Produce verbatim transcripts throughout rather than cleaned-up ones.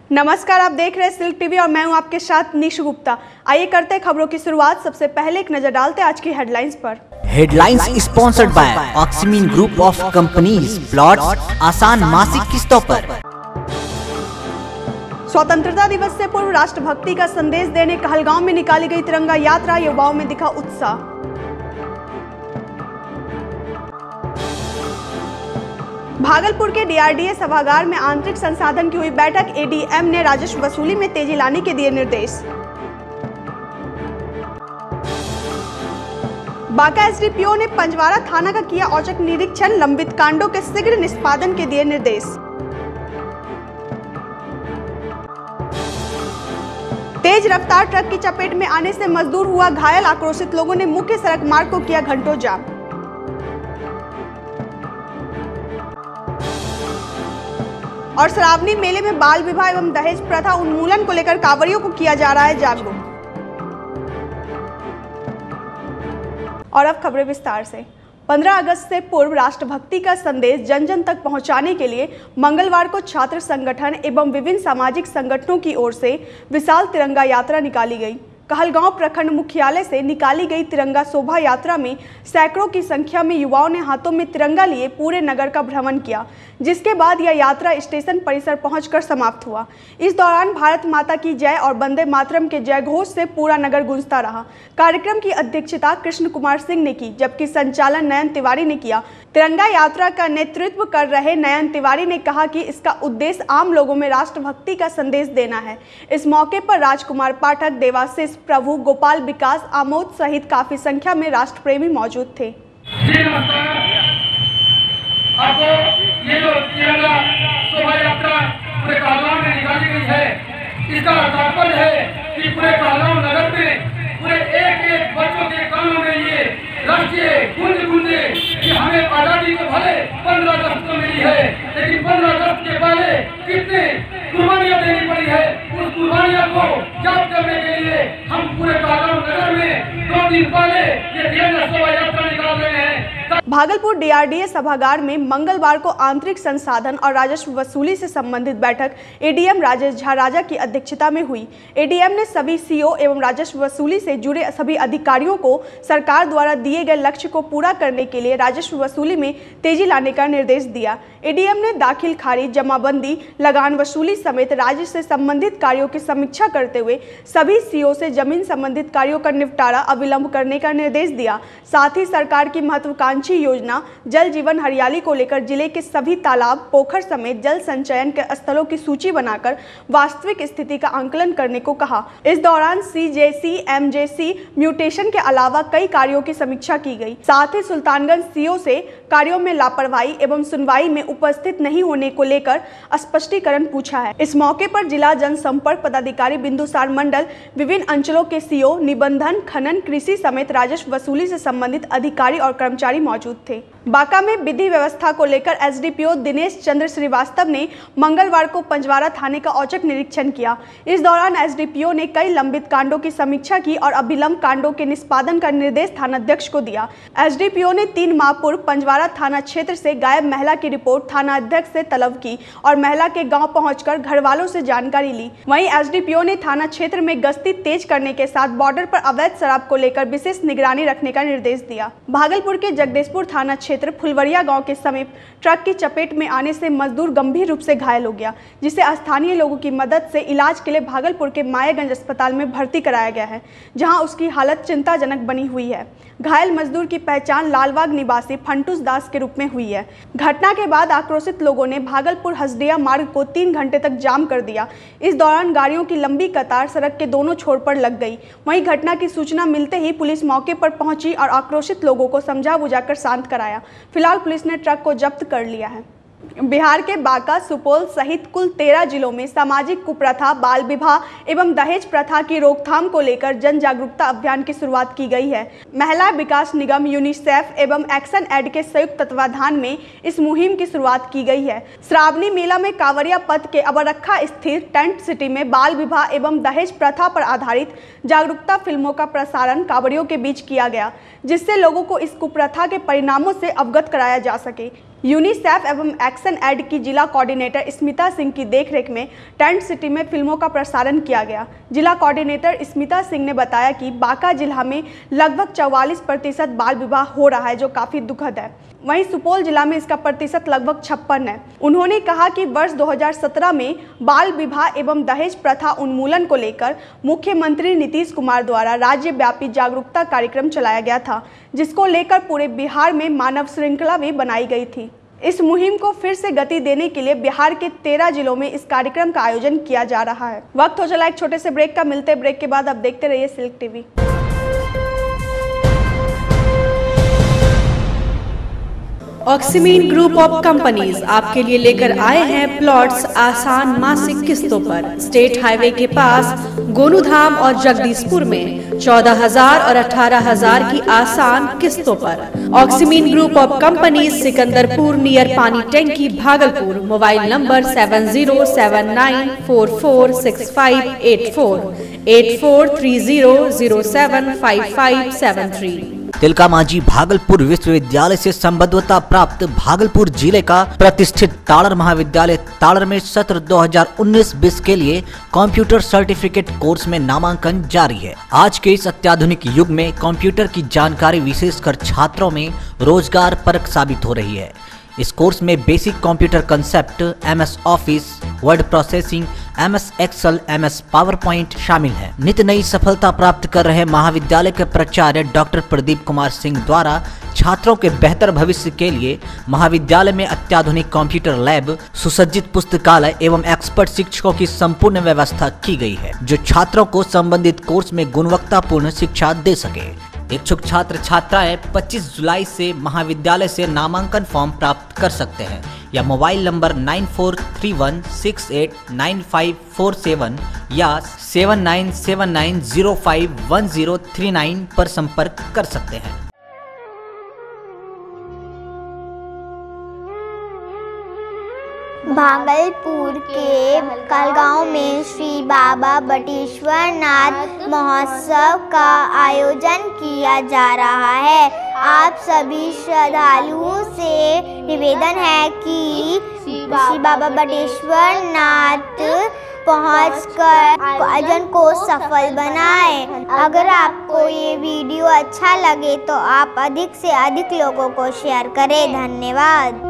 नमस्कार, आप देख रहे हैं सिल्क टीवी और मैं हूं आपके साथ निशु गुप्ता। आइए करते हैं खबरों की शुरुआत। सबसे पहले एक नजर डालते हैं आज की हेडलाइंस पर। हेडलाइंस स्पॉन्सर्ड बाय ऑक्सीमीन ग्रुप ऑफ कंपनीज, प्लॉट्स आसान मासिक किस्तों पर। स्वतंत्रता दिवस से पूर्व राष्ट्रभक्ति का संदेश देने कहलगांव में निकाली गई तिरंगा यात्रा, युवाओं में दिखा उत्साह। भागलपुर के डीआरडीए सभागार में आंतरिक संसाधन की हुई बैठक, एडीएम ने राजस्व वसूली में तेजी लाने के दिए निर्देश। बांका एसडीपीओ ने पंजवारा थाना का किया औचक निरीक्षण, लंबित कांडों के शीघ्र निष्पादन के दिए निर्देश। तेज रफ्तार ट्रक की चपेट में आने से मजदूर हुआ घायल, आक्रोशित लोगों ने मुख्य सड़क मार्ग को किया घंटों जाम। और श्रावणी मेले में बाल विवाह एवं दहेज प्रथा उन्मूलन को लेकर कांवरियों को किया जा रहा है जागरूक। और अब खबरें विस्तार से। पंद्रह अगस्त से पूर्व राष्ट्रभक्ति का संदेश जन जन तक पहुंचाने के लिए मंगलवार को छात्र संगठन एवं विभिन्न सामाजिक संगठनों की ओर से विशाल तिरंगा यात्रा निकाली गई। कहलगांव प्रखंड मुख्यालय से निकाली गई तिरंगा शोभा यात्रा में सैकड़ों की संख्या में युवाओं ने हाथों में तिरंगा लिए पूरे नगर का भ्रमण किया, जिसके बाद यह यात्रा स्टेशन परिसर पहुंचकर समाप्त हुआ। इस दौरान भारत माता की जय और वंदे मातरम के जय घोष से पूरा नगर गूंजता रहा। कार्यक्रम की अध्यक्षता कृष्ण कुमार सिंह ने की, जबकि संचालन नयन तिवारी ने किया। तिरंगा यात्रा का नेतृत्व कर रहे नयन तिवारी ने कहा कि इसका उद्देश्य आम लोगों में राष्ट्रभक्ति का संदेश देना है। इस मौके पर राजकुमार पाठक, देवाशीष प्रभु, गोपाल विकास, आमोद सहित काफी संख्या में राष्ट्र प्रेमी मौजूद थे। आपको ये जो तिरंगा शोभा यात्रा पूरे कहलगांव में निकाली गई है, इसका तात्पर्य है कि पूरे कहलगांव नगर में पूरे एक एक बच्चों के कानों में ये राष्ट्रीय गूंज गूंजे कि हमें आजादी तो भले पंद्रह अगस्त को मिली है, लेकिन पंद्रह अगस्त के पहले कितने कुर्बानियां देनी पड़ी है। उस कुर्बानियों को याद करने के लिए हम पूरे कहलगांव नगर में दो दिन पहले ये तिरंगा शोभा यात्रा निकाल रहे हैं। भागलपुर डीआरडीए सभागार में मंगलवार को आंतरिक संसाधन और राजस्व वसूली से संबंधित बैठक एडीएम राजेश झा राजा की अध्यक्षता में हुई। एडीएम ने सभी सीओ एवं राजस्व वसूली से जुड़े सभी अधिकारियों को सरकार द्वारा दिए गए लक्ष्य को पूरा करने के लिए राजस्व वसूली में तेजी लाने का निर्देश दिया। एडीएम ने दाखिल खारिज, जमाबंदी, लगान वसूली समेत राज्य से संबंधित कार्यों की समीक्षा करते हुए सभी सीओ से जमीन संबंधित कार्यों का निपटारा अविलंब करने का निर्देश दिया। साथ ही सरकार की महत्वाकांक्षी योजना जल जीवन हरियाली को लेकर जिले के सभी तालाब, पोखर समेत जल संचयन के स्थलों की सूची बनाकर वास्तविक स्थिति का आंकलन करने को कहा। इस दौरान सीजेसी, एमजेसी, म्यूटेशन के अलावा कई कार्यों की समीक्षा की गई। साथ ही सुल्तानगंज सीओ से कार्यों में लापरवाही एवं सुनवाई में उपस्थित नहीं होने को लेकर स्पष्टीकरण पूछा है। इस मौके पर जिला जनसंपर्क पदाधिकारी बिंदुसार मंडल, विभिन्न अंचलों के सीओ, निबंधन, खनन, कृषि समेत राजस्व वसूली से संबंधित अधिकारी और कर्मचारी मौजूद थे। बांका में विधि व्यवस्था को लेकर एसडीपीओ दिनेश चंद्र श्रीवास्तव ने मंगलवार को पंजवारा थाने का औचक निरीक्षण किया। इस दौरान एसडीपीओ ने कई लंबित कांडों की समीक्षा की और अविलंब कांडों के निष्पादन का निर्देश थानाध्यक्ष को दिया। एसडीपीओ ने तीन माह पूर्व पंजवारा थाना क्षेत्र से गायब महिला की रिपोर्ट थाना अध्यक्ष से तलब की और महिला के गाँव पहुंचकर घर वालों से जानकारी ली। वहीं एसडीपीओ ने थाना क्षेत्र में गश्ती तेज करने के साथ बॉर्डर पर अवैध शराब को लेकर विशेष निगरानी रखने का निर्देश दिया। भागलपुर के जगदीशपुर थाना क्षेत्र फुलवरिया गांव के समीप ट्रक की चपेट में आने से मजदूर गंभीर रूप से घायल हो गया, जिसे स्थानीय लोगों की मदद से इलाज के लिए भागलपुर के मायागंज अस्पताल में भर्ती कराया गया है, जहां उसकी हालत चिंताजनक बनी हुई है। घायल मजदूर की पहचान लालबाग निवासी फंटूस दास के रूप में हुई है। घटना के बाद आक्रोशित लोगों ने भागलपुर हसदिया मार्ग को तीन घंटे तक जाम कर दिया। इस दौरान गाड़ियों की लंबी कतार सड़क के दोनों छोर पर लग गई। वहीं घटना की सूचना मिलते ही पुलिस मौके पर पहुंची और आक्रोशित लोगों को समझा बुझाकर शांत कराया। फिलहाल पुलिस ने ट्रक को जब्त कर लिया है। बिहार के बांका, सुपौल सहित कुल तेरह जिलों में सामाजिक कुप्रथा, बाल विवाह एवं दहेज प्रथा की रोकथाम को लेकर जन जागरूकता अभियान की शुरुआत की गई है। महिला विकास निगम, यूनिसेफ एवं एक्शन एड के संयुक्त तत्वाधान में इस मुहिम की शुरुआत की गई है। श्रावणी मेला में कांवरिया पथ के अबरक्खा स्थित टेंट सिटी में बाल विवाह एवं दहेज प्रथा पर आधारित जागरूकता फिल्मों का प्रसारण कांवरियों के बीच किया गया, जिससे लोगों को इस कुप्रथा के परिणामों से अवगत कराया जा सके। यूनिसेफ एवं एक्शन एड की जिला कोऑर्डिनेटर स्मिता सिंह की देखरेख में टेंट सिटी में फिल्मों का प्रसारण किया गया। जिला कोऑर्डिनेटर स्मिता सिंह ने बताया कि बांका जिला में लगभग चौवालीस प्रतिशत बाल विवाह हो रहा है, जो काफ़ी दुखद है। वहीं सुपौल जिला में इसका प्रतिशत लगभग छप्पन है। उन्होंने कहा कि वर्ष दो हज़ार सत्रह में बाल विवाह एवं दहेज प्रथा उन्मूलन को लेकर मुख्यमंत्री नीतीश कुमार द्वारा राज्यव्यापी जागरूकता कार्यक्रम चलाया गया था, जिसको लेकर पूरे बिहार में मानव श्रृंखला भी बनाई गई थी। इस मुहिम को फिर से गति देने के लिए बिहार के तेरह जिलों में इस कार्यक्रम का आयोजन किया जा रहा है। वक्त हो चला एक छोटे से ब्रेक का, मिलते ब्रेक के बाद आप देखते रहिए सिल्क टीवी। ऑक्सीमीन ग्रुप ऑफ कंपनीज आपके लिए लेकर आए हैं प्लॉट्स आसान मासिक किस्तों पर। स्टेट हाईवे के पास गोनूधाम और जगदीशपुर में चौदह हजार और अठारह हजार की आसान किस्तों पर। ऑक्सीमीन group of companies, Sikandarpur near पानी टैंकी, Bhagalpur. Mobile number seven zero seven nine four four six five eight four eight four three zero zero seven five five seven three. Tilka Manjhi Bhagalpur विश्वविद्यालय से संबद्धता प्राप्त भागलपुर जिले का प्रतिष्ठित ताड़र महाविद्यालय ताड़र में सत्र दो हज़ार उन्नीस बीस के लिए कंप्यूटर सर्टिफिकेट कोर्स में नामांकन जारी है। आज के इस अत्याधुनिक युग में कंप्यूटर की जानकारी विशेषकर छात्रों में रोजगार परक साबित हो रही है। इस कोर्स में basic computer concept, M S Office, word processing, M S Excel, M S PowerPoint शामिल है। नित नई सफलता प्राप्त कर रहे महाविद्यालय के प्राचार्य डॉक्टर प्रदीप कुमार सिंह द्वारा छात्रों के बेहतर भविष्य के लिए महाविद्यालय में अत्याधुनिक कंप्यूटर लैब, सुसज्जित पुस्तकालय एवं एक्सपर्ट शिक्षकों की संपूर्ण व्यवस्था की गई है, जो छात्रों को संबंधित कोर्स में गुणवत्तापूर्ण शिक्षा दे सके। इच्छुक छात्र छात्राएं पच्चीस जुलाई से महाविद्यालय से नामांकन फॉर्म प्राप्त कर सकते हैं या mobile number nine four three one six eight nine five four seven या seven nine seven nine zero five one zero three nine पर संपर्क कर सकते हैं। भागलपुर के कलगांव में श्री बाबा बटेश्वर नाथ महोत्सव का आयोजन किया जा रहा है। आप सभी श्रद्धालुओं से निवेदन है कि श्री बाबा बटेश्वर नाथ पहुंचकर आयोजन को सफल बनाएं। अगर आपको ये वीडियो अच्छा लगे तो आप अधिक से अधिक लोगों को शेयर करें। धन्यवाद।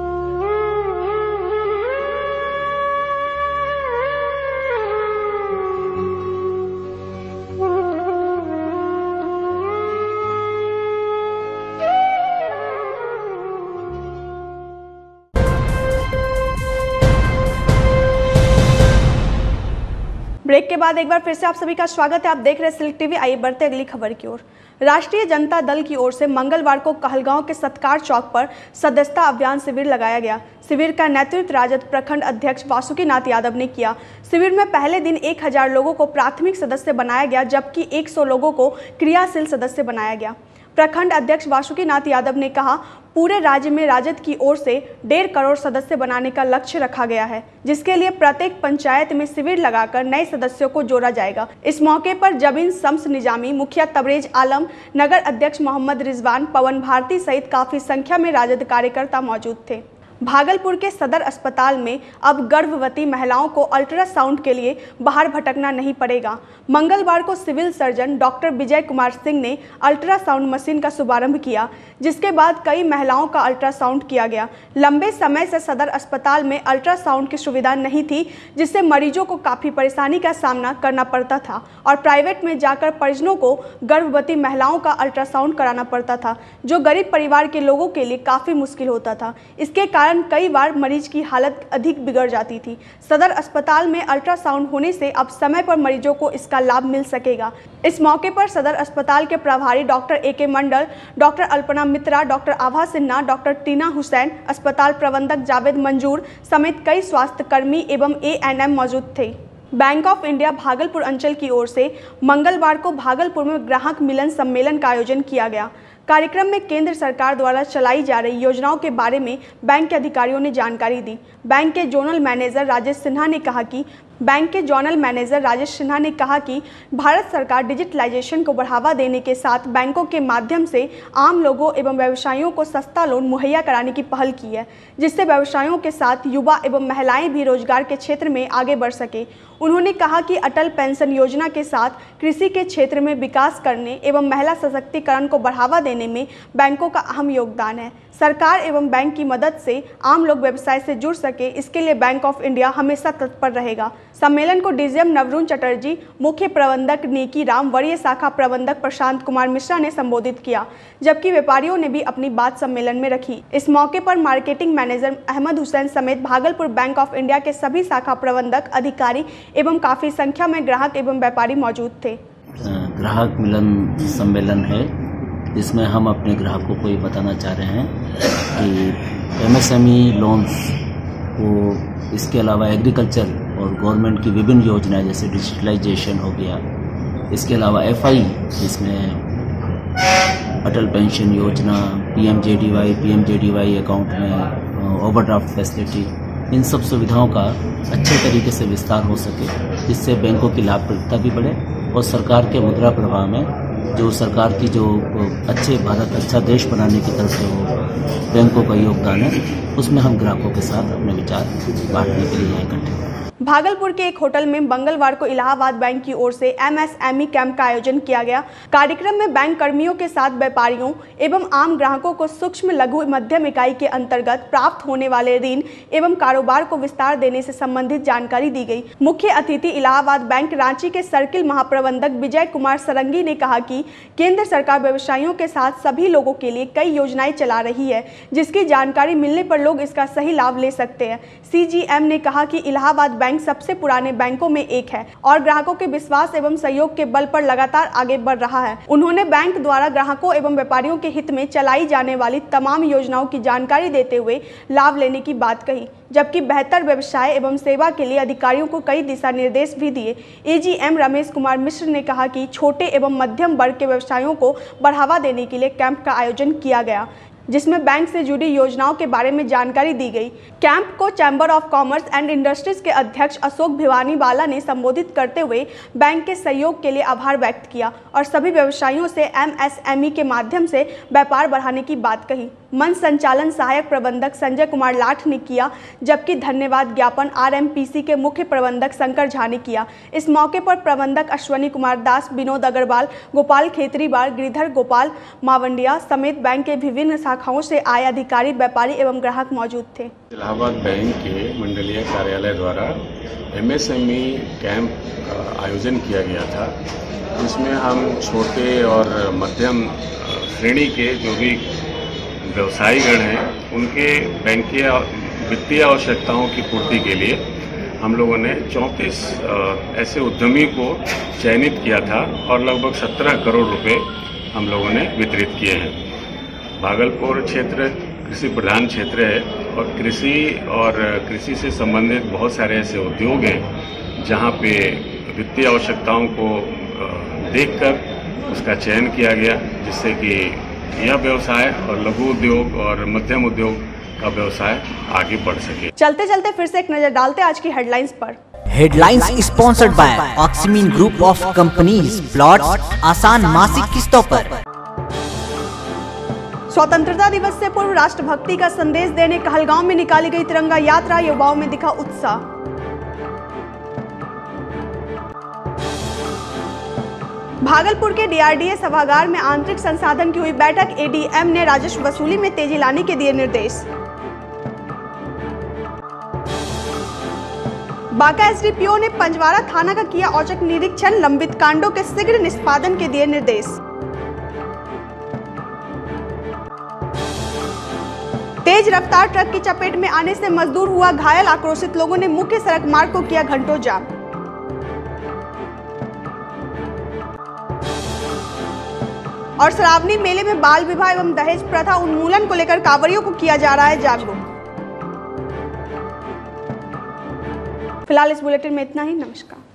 ब्रेक के बाद एक बार फिर से आप सभी का स्वागत है। आप देख रहे हैं सिल्क टीवी। आइए बढ़ते अगली खबर की ओर। राष्ट्रीय जनता दल की ओर से मंगलवार को कहलगांव के सत्कार चौक पर सदस्यता अभियान शिविर लगाया गया। शिविर का नेतृत्व राजद प्रखंड अध्यक्ष वासुकीनाथ यादव ने किया। शिविर में पहले दिन एक हजार लोगों को प्राथमिक सदस्य बनाया गया, जबकि एक सौ लोगों को क्रियाशील सदस्य बनाया गया। प्रखंड अध्यक्ष वासुकीनाथ यादव ने कहा, पूरे राज्य में राजद की ओर से डेढ़ करोड़ सदस्य बनाने का लक्ष्य रखा गया है, जिसके लिए प्रत्येक पंचायत में शिविर लगाकर नए सदस्यों को जोड़ा जाएगा। इस मौके पर जबीन शम्स निजामी, मुखिया तबरेज आलम, नगर अध्यक्ष मोहम्मद रिजवान, पवन भारती सहित काफी संख्या में राजद कार्यकर्ता मौजूद थे। भागलपुर के सदर अस्पताल में अब गर्भवती महिलाओं को अल्ट्रासाउंड के लिए बाहर भटकना नहीं पड़ेगा। मंगलवार को civil surgeon doctor Vijay Kumar Singh ने अल्ट्रासाउंड मशीन का शुभारंभ किया, जिसके बाद कई महिलाओं का अल्ट्रासाउंड किया गया। लंबे समय से सदर अस्पताल में अल्ट्रासाउंड की सुविधा नहीं थी, जिससे मरीजों को काफ़ी परेशानी का सामना करना पड़ता था और प्राइवेट में जाकर परिजनों को गर्भवती महिलाओं का अल्ट्रासाउंड कराना पड़ता था, जो गरीब परिवार के लोगों के लिए काफ़ी मुश्किल होता था। इसके कारण कई बार मरीज की हालत अधिक बिगड़ जाती थी। सदर अस्पताल में अल्ट्रासाउंड होने से अब समय पर मरीजों को इसका लाभ मिल सकेगा। इस मौके पर सदर अस्पताल के प्रभारी doctor A K Mandal, doctor Alpana Mitra, doctor Abha Sinha, doctor Tina Hussain, अस्पताल प्रबंधक जावेद मंजूर समेत कई स्वास्थ्य कर्मी एवं ए एन एम मौजूद थे। बैंक ऑफ इंडिया भागलपुर अंचल की ओर से मंगलवार को भागलपुर में ग्राहक मिलन सम्मेलन का आयोजन किया गया। कार्यक्रम में केंद्र सरकार द्वारा चलाई जा रही योजनाओं के बारे में बैंक के अधिकारियों ने जानकारी दी। बैंक के जोनल मैनेजर राजेश सिन्हा ने कहा कि बैंक के जोनल मैनेजर राजेश सिन्हा ने कहा कि भारत सरकार डिजिटलाइजेशन को बढ़ावा देने के साथ बैंकों के माध्यम से आम लोगों एवं व्यवसायियों को सस्ता लोन मुहैया कराने की पहल की है, जिससे व्यवसायों के साथ युवा एवं महिलाएं भी रोजगार के क्षेत्र में आगे बढ़ सके। उन्होंने कहा कि अटल पेंशन योजना के साथ कृषि के क्षेत्र में विकास करने एवं महिला सशक्तिकरण को बढ़ावा देने में बैंकों का अहम योगदान है। सरकार एवं बैंक की मदद से आम लोग व्यवसाय से जुड़ सके, इसके लिए बैंक ऑफ इंडिया हमेशा तत्पर रहेगा। सम्मेलन को डीजीएम नवरुण चटर्जी, मुख्य प्रबंधक नेकी राम, वरीय शाखा प्रबंधक प्रशांत कुमार मिश्रा ने संबोधित किया, जबकि व्यापारियों ने भी अपनी बात सम्मेलन में रखी। इस मौके पर मार्केटिंग मैनेजर अहमद हुसैन समेत भागलपुर बैंक ऑफ इंडिया के सभी शाखा प्रबंधक, अधिकारी एवं काफी संख्या में ग्राहक एवं व्यापारी मौजूद थे। ग्राहक मिलन सम्मेलन है, जिसमें हम अपने ग्राहकों को ये बताना चाह रहे हैं कि एमएसएमई लोन्स को, इसके अलावा एग्रीकल्चर और गवर्नमेंट की विभिन्न योजनाएं जैसे डिजिटलाइजेशन हो गया, इसके अलावा एफआई जिसमें Atal pension Yojana, PMJDY PMJDY account में ओवरड्राफ्ट फैसिलिटी, इन सब सुविधाओं का अच्छे तरीके से विस्तार हो सके, जिससे बैंकों की लाभप्रदता भी बढ़े और सरकार के मुद्रा प्रवाह में जो सरकार की जो अच्छे भारत अच्छा देश बनाने की तरफ से वो बैंकों का योगदान है, उसमें हम ग्राहकों के साथ अपने विचार बांटने के लिए इकट्ठे हैं। भागलपुर के एक होटल में मंगलवार को इलाहाबाद बैंक की ओर से एमएसएमई कैंप का आयोजन किया गया। कार्यक्रम में बैंक कर्मियों के साथ व्यापारियों एवं आम ग्राहकों को सूक्ष्म लघु मध्यम इकाई के अंतर्गत प्राप्त होने वाले ऋण एवं कारोबार को विस्तार देने से संबंधित जानकारी दी गई। मुख्य अतिथि इलाहाबाद बैंक रांची के सर्किल महाप्रबंधक विजय कुमार सरंगी ने कहा कि केंद्र सरकार व्यवसायियों के साथ सभी लोगों के लिए कई योजनाएं चला रही है, जिसकी जानकारी मिलने पर लोग इसका सही लाभ ले सकते हैं। सीजीएम ने कहा कि इलाहाबाद बैंक सबसे पुराने बैंकों में एक है और ग्राहकों के विश्वास एवं सहयोग के बल पर लगातार आगे बढ़ रहा है। उन्होंने बैंक द्वारा ग्राहकों एवं व्यापारियों के हित में चलाई जाने वाली तमाम योजनाओं की जानकारी देते हुए लाभ लेने की बात कही, जबकि बेहतर व्यवसाय एवं सेवा के लिए अधिकारियों को कई दिशा निर्देश भी दिए। एजीएम रमेश कुमार मिश्र ने कहा कि छोटे एवं मध्यम वर्ग के व्यवसायों को बढ़ावा देने के लिए कैंप का आयोजन किया गया, जिसमें बैंक से जुड़ी योजनाओं के बारे में जानकारी दी गई। कैंप को chamber of commerce and industries के अध्यक्ष अशोक भिवानी वाला ने संबोधित करते हुए बैंक के सहयोग के लिए आभार व्यक्त किया और सभी व्यवसायियों से एमएसएमई के माध्यम से व्यापार बढ़ाने की बात कही। मंच संचालन सहायक प्रबंधक संजय कुमार लाठ ने किया, जबकि धन्यवाद ज्ञापन आरएमपीसी के मुख्य प्रबंधक शंकर झा ने किया। इस मौके पर प्रबंधक अश्वनी कुमार दास, विनोद अग्रवाल, गोपाल खेतरीवाल, गिरिधर गोपाल मावंडिया समेत बैंक के विभिन्न शाखाओं से आए अधिकारी, व्यापारी एवं ग्राहक मौजूद थे। इलाहाबाद बैंक के मंडलीय कार्यालय द्वारा एमएसएमई कैंप का आयोजन किया गया था, जिसमें हम छोटे और मध्यम श्रेणी के जो भी व्यवसायीगण हैं, उनके बैंकीय वित्तीय आवश्यकताओं की पूर्ति के लिए हम लोगों ने चौंतीस ऐसे उद्यमी को चयनित किया था और लगभग सत्रह करोड़ रुपए हम लोगों ने वितरित किए हैं। भागलपुर क्षेत्र कृषि प्रधान क्षेत्र है और कृषि और कृषि से संबंधित बहुत सारे ऐसे उद्योग हैं जहां पे वित्तीय आवश्यकताओं को देखकर उसका चयन किया गया, जिससे कि यह व्यवसाय और लघु उद्योग और मध्यम उद्योग का व्यवसाय आगे बढ़ सके। चलते चलते फिर से एक नजर डालते आज की हेडलाइंस पर। हेडलाइंस स्पॉन्सर्ड बाय ऑक्सीमीन ग्रुप ऑफ कंपनीज, प्लॉट्स आसान मासिक किस्तों पर। स्वतंत्रता दिवस से पूर्व राष्ट्रभक्ति का संदेश देने कहलगांव में निकाली गई तिरंगा यात्रा, युवाओं में दिखा उत्साह। भागलपुर के डीआरडीए सभागार में आंतरिक संसाधन की हुई बैठक, एडीएम ने राजस्व वसूली में तेजी लाने के दिए निर्देश। बांका एसडीपीओ ने पंजवारा थाना का किया औचक निरीक्षण, लंबित कांडों के शीघ्र निष्पादन के दिए निर्देश। तेज रफ्तार ट्रक की चपेट में आने से मजदूर हुआ घायल, आक्रोशित लोगों ने मुख्य सड़क मार्ग को किया घंटों जाम। और श्रावणी मेले में बाल विवाह एवं दहेज प्रथा उन्मूलन को लेकर कांवरियों को किया जा रहा है जागरूक। फिलहाल इस बुलेटिन में इतना ही। नमस्कार।